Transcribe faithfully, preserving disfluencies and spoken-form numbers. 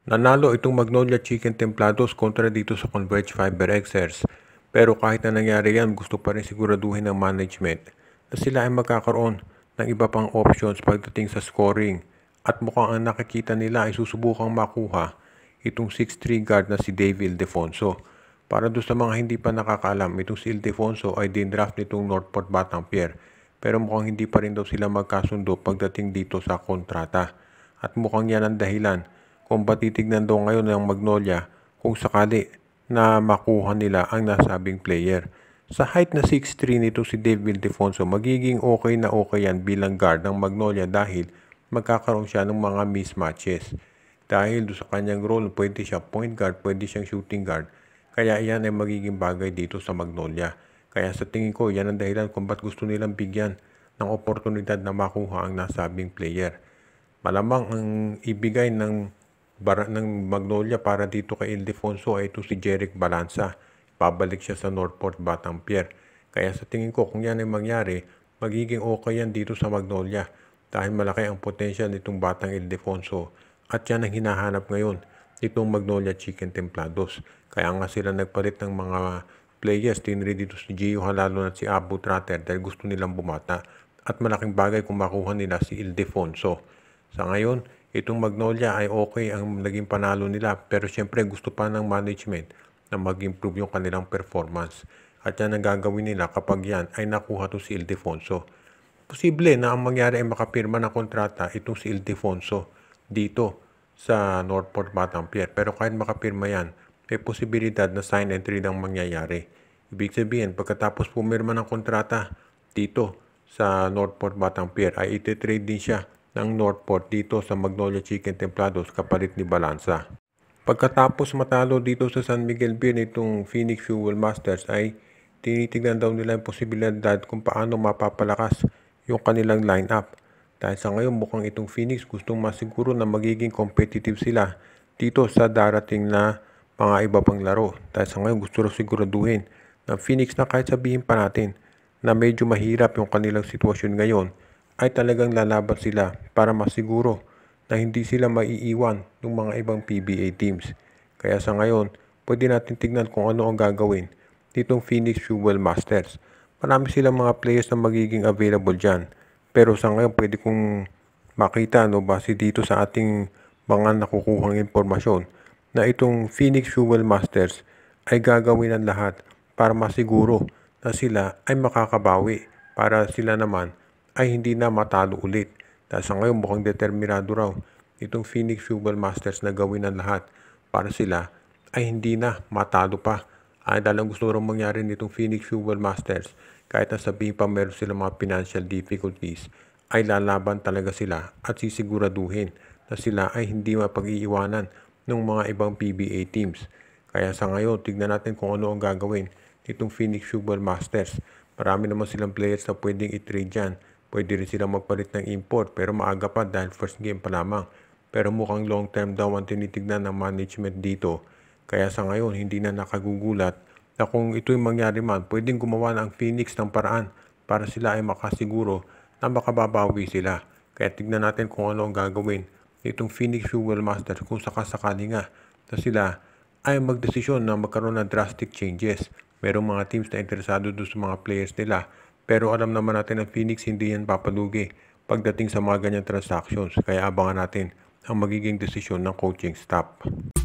Nanalo itong Magnolia Chicken Templados kontra dito sa Converge Fiber Xers. Pero kahit na nangyari yan, gusto pa rin siguraduhin ng management na sila ay magkakaroon ng iba pang options pagdating sa scoring. At mukhang ang nakikita nila ay susubukang makuha itong six three guard na si Dave Ildefonso. Para doon sa mga hindi pa nakakaalam, itong si Ildefonso ay din-draft nitong Northport Batang Pier. Pero mukhang hindi pa rin daw sila magkasundo pagdating dito sa kontrata. At mukhang yan ang dahilan kung ba't titignan daw ngayon ng Magnolia kung sakali na makuha nila ang nasabing player. Sa height na six three nito si Dave Ildefonso, magiging okay na okay yan bilang guard ng Magnolia dahil magkakaroon siya ng mga mismatches. Dahil doon sa kanyang role, pwede siya point guard, pwede siyang shooting guard. Kaya yan ay magiging bagay dito sa Magnolia. Kaya sa tingin ko, yan ang dahilan kung ba't gusto nilang bigyan ng oportunidad na makuha ang nasabing player. Malamang ang ibigay ng Bara ng Magnolia para dito kay Ildefonso ay ito si Jeric Balanza. Babalik siya sa Northport Batang Pier. Kaya sa tingin ko kung yan ay mangyari, magiging okay yan dito sa Magnolia. Dahil malaki ang potential nitong batang Ildefonso. At yan ang hinahanap ngayon nitong Magnolia Chicken Templados. Kaya nga sila nagpalit ng mga players. Tinri dito si Gio Halalo at si Abu Trater dahil gusto nilang bumata. At malaking bagay kung makuha nila si Ildefonso. Sa ngayon, itong Magnolia ay okay ang naging panalo nila pero syempre gusto pa ng management na mag-improve yung kanilang performance. At yan ang gagawin nila kapag yan ay nakuha to si Ildefonso. Posible na ang mangyari ay makapirma ng kontrata itong si Ildefonso dito sa Northport Batang Pier. Pero kahit makapirma yan, may posibilidad na sign and trade ang mangyayari. Ibig sabihin, pagkatapos pumirma ng kontrata dito sa Northport Batang Pier ay iti-trade din siya ng Northport dito sa Magnolia Chicken Templados kapalit ni Balanza. Pagkatapos matalo dito sa San Miguel Beer nitong Phoenix Fuel Masters ay tinitignan daw nila yung posibilidad kung paano mapapalakas yung kanilang lineup. Dahil sa ngayon mukhang itong Phoenix gustong masiguro na magiging competitive sila dito sa darating na mga iba pang laro. Dahil sa ngayon gusto rin siguraduhin ng Phoenix na kahit sabihin pa natin na medyo mahirap yung kanilang sitwasyon ngayon, ay talagang lalaban sila para masiguro na hindi sila maiiwan ng mga ibang P B A teams. Kaya sa ngayon, pwede natin tignan kung ano ang gagawin nitong Phoenix Fuel Masters. Marami silang mga players na magiging available dyan. Pero sa ngayon, pwede kong makita no, base dito sa ating mga nakukuhang impormasyon na itong Phoenix Fuel Masters ay gagawin ang lahat para masiguro na sila ay makakabawi para sila naman ay hindi na matalo ulit. Dahil sa ngayon mukhang determinado raw itong Phoenix Fuel Masters na gawin ang lahat para sila ay hindi na matalo pa. Ay dahil ang gusto rin mangyari nitong Phoenix Fuel Masters, kahit na sabihin pa meron sila mga financial difficulties, ay lalaban talaga sila at sisiguraduhin na sila ay hindi mapag-iiwanan ng mga ibang P B A teams. Kaya sa ngayon, tignan natin kung ano ang gagawin nitong Phoenix Fuel Masters. Marami naman silang players na pwedeng i-trade dyan. Pwede rin silang magpalit ng import pero maaga pa dahil first game pa lamang. Pero mukhang long term daw ang tinitignan ng management dito. Kaya sa ngayon hindi na nakagugulat na kung ito'y mangyari man, pwedeng gumawa ng Phoenix ng paraan para sila ay makasiguro na makababawi sila. Kaya tignan natin kung ano ang gagawin nitong Phoenix Fuel Masters kung sakasakali nga na sila ay magdesisyon na magkaroon ng drastic changes. Merong mga teams na interesado doon sa mga players nila. Pero alam naman natin na Phoenix hindi yan papalugi pagdating sa mga ganyang transactions. Kaya abangan natin ang magiging desisyon ng coaching staff.